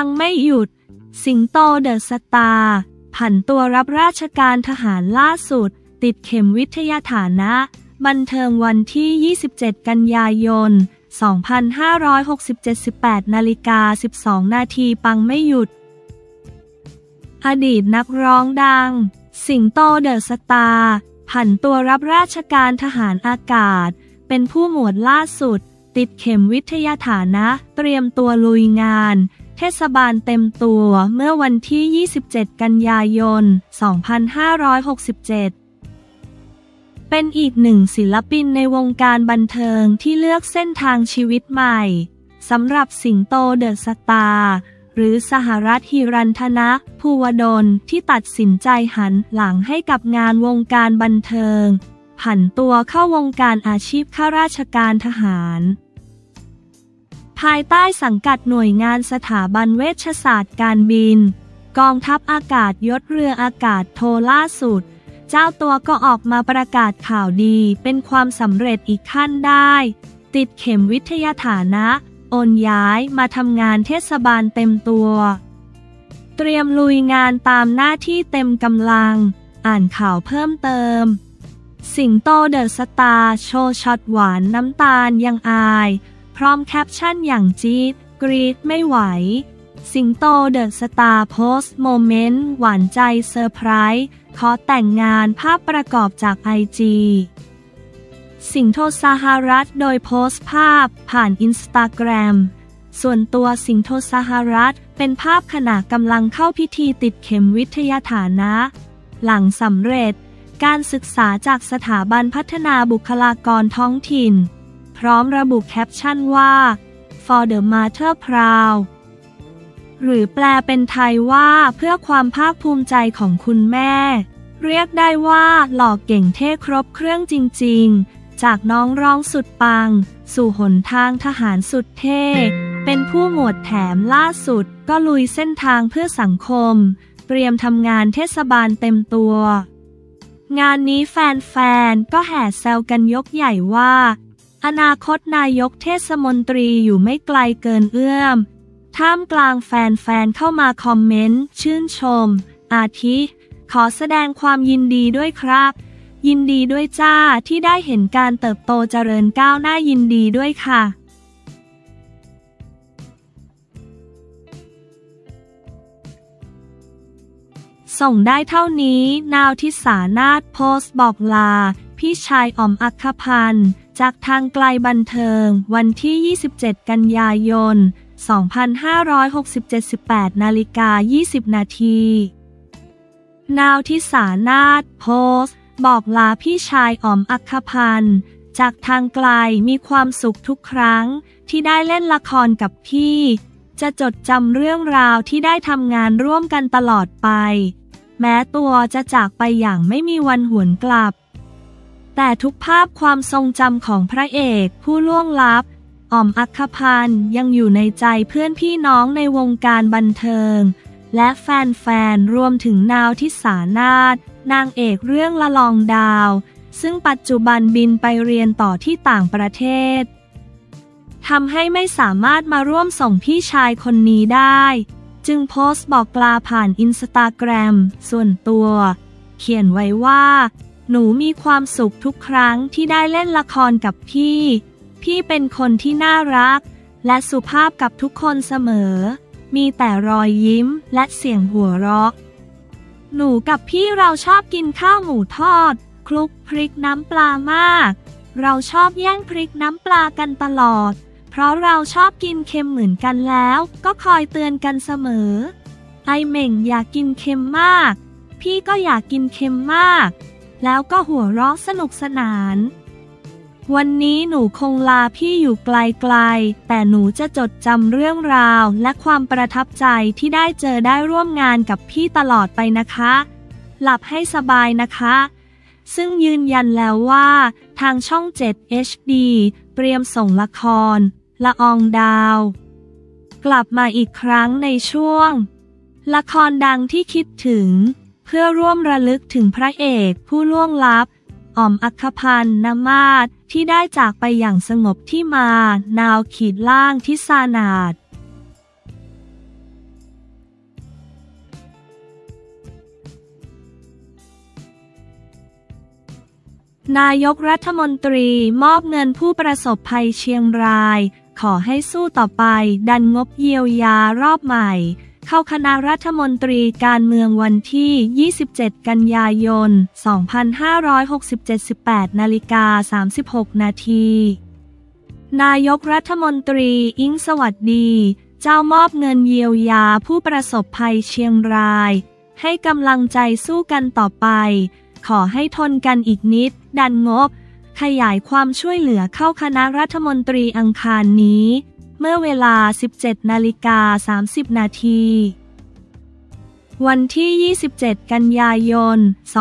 งไม่หยุดสิงโตเดอะสตาร์ผันตัวรับราชการทหารล่าสุดติดเข็มวิทยาฐานะบันเทิงวันที่ 27 กันยายน 2567 18:12 นาทีปังไม่หยุดอดีตนักร้องดังสิงโตเดอะสตาร์ผันตัวรับราชการทหารอากาศเป็นผู้หมวดล่าสุดติดเข็มวิทยาฐานะเตรียมตัวลุยงานเทศบาลเต็มตัวเมื่อวันที่ 27 กันยายน 2567 เป็นอีกหนึ่งศิลปินในวงการบันเทิงที่เลือกเส้นทางชีวิตใหม่สำหรับสิงโตเดอะสตาร์หรือสหรัฐหิรันธนะภูวดลที่ตัดสินใจหันหลังให้กับงานวงการบันเทิงผันตัวเข้าวงการอาชีพข้าราชการทหารภายใต้สังกัดหน่วยงานสถาบันเวชศาสตร์การบินกองทัพอากาศยศเรืออากาศโทล่าสุดเจ้าตัวก็ออกมาประกาศข่าวดีเป็นความสำเร็จอีกขั้นได้ติดเข็มวิทยาฐานะโอนย้ายมาทำงานเทศบาลเต็มตัวเตรียมลุยงานตามหน้าที่เต็มกำลังอ่านข่าวเพิ่มเติมสิงโตเดอะสตาร์โชว์ช็อตหวานน้ำตาลยังอายพร้อมแคปชั่นอย่างจี๊ดกรี๊ดไม่ไหวสิงโตเดอะสตาร์โพสต์โมเมนต์หวานใจเซอร์ไพรส์ขอแต่งงานภาพประกอบจากIGสิงโตสหรัฐโดยโพสต์ภาพผ่านอินสตาแกรมส่วนตัวสิงโตสหรัฐเป็นภาพขณะกำลังเข้าพิธีติดเข็มวิทยาฐานะหลังสำเร็จการศึกษาจากสถาบันพัฒนาบุคลากรท้องถิ่นพร้อมระบุแคปชั่นว่า For the Mother Proud หรือแปลเป็นไทยว่าเพื่อความภาคภูมิใจของคุณแม่เรียกได้ว่าหล่อเก่งเท่ครบเครื่องจริงๆจากน้องร้องสุดปังสู่หนทางทหารสุดเท่เป็นผู้หมวดแถมล่าสุดก็ลุยเส้นทางเพื่อสังคมเตรียมทำงานเทศบาลเต็มตัวงานนี้แฟนๆก็แห่แซวกันยกใหญ่ว่าอนาคตนายกเทศมนตรีอยู่ไม่ไกลเกินเอื้อมท่ามกลางแฟนๆเข้ามาคอมเมนต์ชื่นชมอาทิขอแสดงความยินดีด้วยครับยินดีด้วยจ้าที่ได้เห็นการเติบโตเจริญก้าวหน้ายินดีด้วยค่ะส่งได้เท่านี้นาวทิสานาถโพสต์บอกลาพี่ชายอ๋อมอัคคพันธ์จากทางไกลบันเทิงวันที่ 27 กันยายน 2567 18:20 นาทีนาวทิสานาถโพสต์บอกลาพี่ชายอ๋อมอัคคพันธ์จากทางไกลมีความสุขทุกครั้งที่ได้เล่นละครกับพี่จะจดจำเรื่องราวที่ได้ทำงานร่วมกันตลอดไปแม้ตัวจะจากไปอย่างไม่มีวันหวนกลับแต่ทุกภาพความทรงจำของพระเอกผู้ล่วงลับอ๋อมอัคคพันธ์ยังอยู่ในใจเพื่อนพี่น้องในวงการบันเทิงและแฟนๆรวมถึงนาวทิสานาถนางเอกเรื่องละลองดาวซึ่งปัจจุบันบินไปเรียนต่อที่ต่างประเทศทำให้ไม่สามารถมาร่วมส่งพี่ชายคนนี้ได้จึงโพสต์บอกลาผ่านอินสตาแกรมส่วนตัวเขียนไว้ว่าหนูมีความสุขทุกครั้งที่ได้เล่นละครกับพี่เป็นคนที่น่ารักและสุภาพกับทุกคนเสมอมีแต่รอยยิ้มและเสียงหัวเราะหนูกับพี่เราชอบกินข้าวหมูทอดคลุกพริกน้ำปลามากเราชอบแย่งพริกน้ำปลากันตลอดเพราะเราชอบกินเค็มเหมือนกันแล้วก็คอยเตือนกันเสมอไอเหม่งอยากกินเค็มมากพี่ก็อยากกินเค็มมากแล้วก็หัวเราะสนุกสนานวันนี้หนูคงลาพี่อยู่ไกลๆแต่หนูจะจดจำเรื่องราวและความประทับใจที่ได้เจอได้ร่วมงานกับพี่ตลอดไปนะคะหลับให้สบายนะคะซึ่งยืนยันแล้วว่าทางช่อง 7 HD เตรียมส่งละครละอองดาวกลับมาอีกครั้งในช่วงละครดังที่คิดถึงเพื่อร่วมระลึกถึงพระเอกผู้ล่วงลับอ๋อมอัคคพันธ์นมาศที่ได้จากไปอย่างสงบที่มานาวขีดล่างทิสานาถนายกรัฐมนตรีมอบเงินผู้ประสบภัยเชียงรายขอให้สู้ต่อไปดันงบเยียวยารอบใหม่เข้าคณะรัฐมนตรีการเมืองวันที่ 27 กันยายน 2567 18:36 นาทีนายกรัฐมนตรีอิงสวัสดีเจ้ามอบเงินเยียวยาผู้ประสบภัยเชียงรายให้กำลังใจสู้กันต่อไปขอให้ทนกันอีกนิดดันงบขยายความช่วยเหลือเข้าคณะรัฐมนตรีอังคารนี้เมื่อเวลา 17:30 นาทีวันที่ 27 กันยายน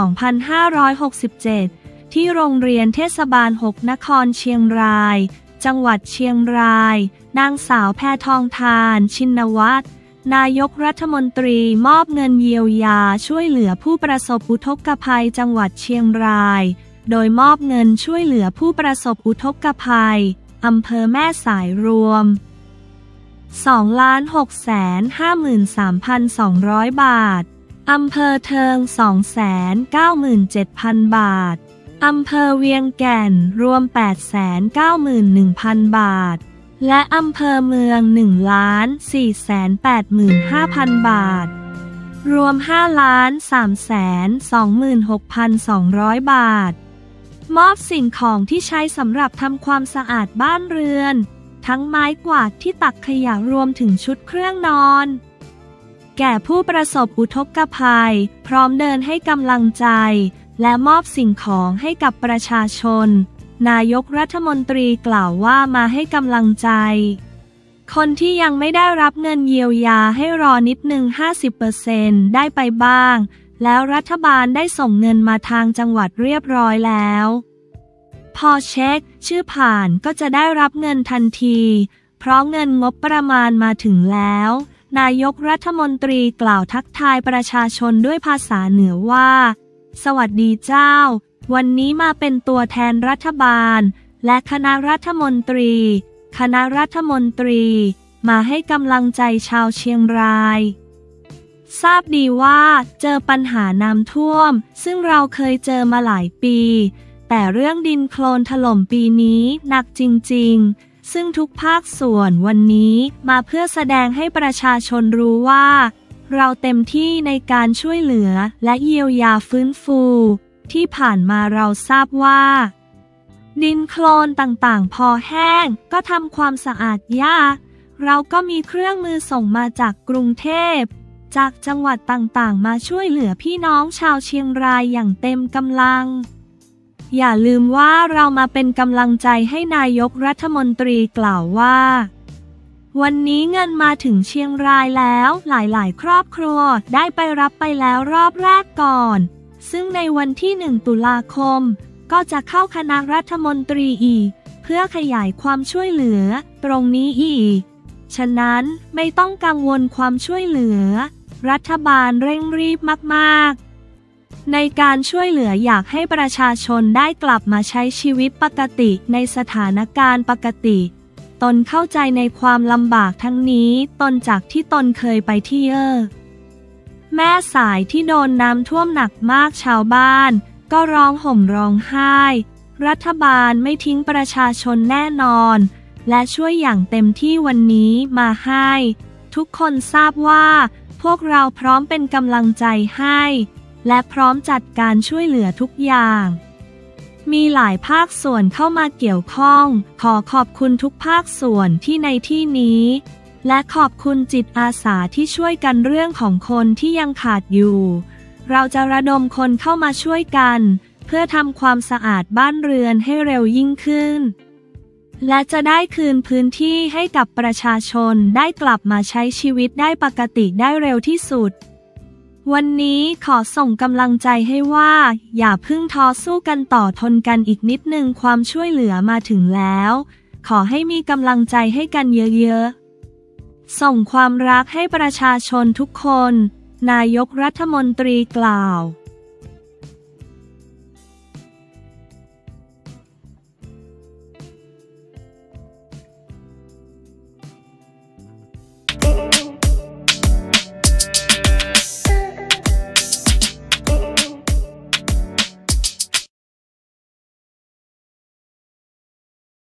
2567 ที่โรงเรียนเทศบาล 6 นครเชียงรายจังหวัดเชียงรายนางสาวแพทองธารชินวัตรนายกรัฐมนตรีมอบเงินเยียวยาช่วยเหลือผู้ประสบอุทกภัยจังหวัดเชียงรายโดยมอบเงินช่วยเหลือผู้ประสบอุทกภัยอำเภอแม่สายรวม 2,653,200 บาทอำเภอเทิง 297,000 บาทอำเภอเวียงแก่นรวม 891,000 บาทและอำเภอเมือง 1,485,000 บาทรวม 5,326,200 บาทมอบสิ่งของที่ใช้สำหรับทำความสะอาดบ้านเรือนทั้งไม้กวาดที่ตักขยะรวมถึงชุดเครื่องนอนแก่ผู้ประสบอุทกภัยพร้อมเดินให้กำลังใจและมอบสิ่งของให้กับประชาชนนายกรัฐมนตรีกล่าวว่ามาให้กำลังใจคนที่ยังไม่ได้รับเงินเยียวยาให้รอนิดนึง 50% ได้ไปบ้างแล้วรัฐบาลได้ส่งเงินมาทางจังหวัดเรียบร้อยแล้วพอเช็คชื่อผ่านก็จะได้รับเงินทันทีเพราะเงินงบประมาณมาถึงแล้วนายกรัฐมนตรีกล่าวทักทายประชาชนด้วยภาษาเหนือว่าสวัสดีเจ้าวันนี้มาเป็นตัวแทนรัฐบาลและคณะรัฐมนตรีมาให้กำลังใจชาวเชียงรายทราบดีว่าเจอปัญหาน้ำท่วมซึ่งเราเคยเจอมาหลายปีแต่เรื่องดินโคลนถล่มปีนี้หนักจริงๆซึ่งทุกภาคส่วนวันนี้มาเพื่อแสดงให้ประชาชนรู้ว่าเราเต็มที่ในการช่วยเหลือและเยียวยาฟื้นฟูที่ผ่านมาเราทราบว่าดินโคลนต่างๆพอแห้งก็ทำความสะอาดยากเราก็มีเครื่องมือส่งมาจากกรุงเทพจากจังหวัดต่างๆมาช่วยเหลือพี่น้องชาวเชียงรายอย่างเต็มกำลังอย่าลืมว่าเรามาเป็นกำลังใจให้นายกรัฐมนตรีกล่าวว่าวันนี้เงินมาถึงเชียงรายแล้วหลายๆครอบครัวได้ไปรับไปแล้วรอบแรกก่อนซึ่งในวันที่ 1 ตุลาคมก็จะเข้าคณะรัฐมนตรีอีกเพื่อขยายความช่วยเหลือตรงนี้อีกฉะนั้นไม่ต้องกังวลความช่วยเหลือรัฐบาลเร่งรีบมากๆในการช่วยเหลืออยากให้ประชาชนได้กลับมาใช้ชีวิตปกติในสถานการณ์ปกติตนเข้าใจในความลำบากทั้งนี้ตนจากที่ตนเคยไปที่แม่สายที่โดนน้ำท่วมหนักมากชาวบ้านก็ร้องห่มร้องไห้รัฐบาลไม่ทิ้งประชาชนแน่นอนและช่วยอย่างเต็มที่วันนี้มาให้ทุกคนทราบว่าพวกเราพร้อมเป็นกำลังใจให้และพร้อมจัดการช่วยเหลือทุกอย่างมีหลายภาคส่วนเข้ามาเกี่ยวข้องขอขอบคุณทุกภาคส่วนที่ในที่นี้และขอบคุณจิตอาสาที่ช่วยกันเรื่องของคนที่ยังขาดอยู่เราจะระดมคนเข้ามาช่วยกันเพื่อทำความสะอาดบ้านเรือนให้เร็วยิ่งขึ้นและจะได้คืนพื้นที่ให้กับประชาชนได้กลับมาใช้ชีวิตได้ปกติได้เร็วที่สุดวันนี้ขอส่งกำลังใจให้ว่าอย่าเพิ่งท้อสู้กันต่อทนกันอีกนิดนึงความช่วยเหลือมาถึงแล้วขอให้มีกำลังใจให้กันเยอะๆส่งความรักให้ประชาชนทุกคนนายกรัฐมนตรีกล่าว